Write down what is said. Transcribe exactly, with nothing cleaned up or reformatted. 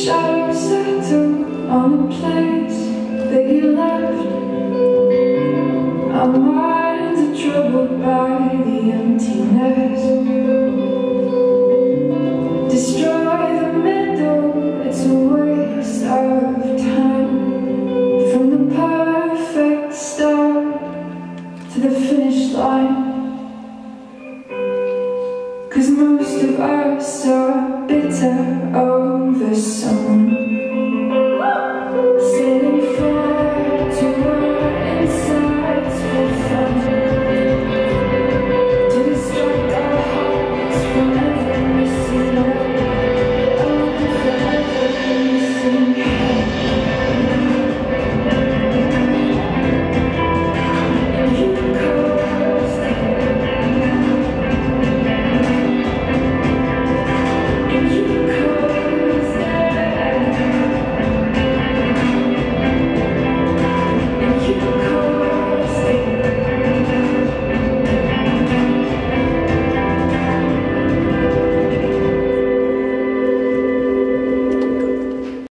shadows settle on the place that you left. Our minds are troubled by the emptiness. Destroy the middle, it's a waste of time. From the perfect start to the finish line. 'Cause most of us are bitter over someone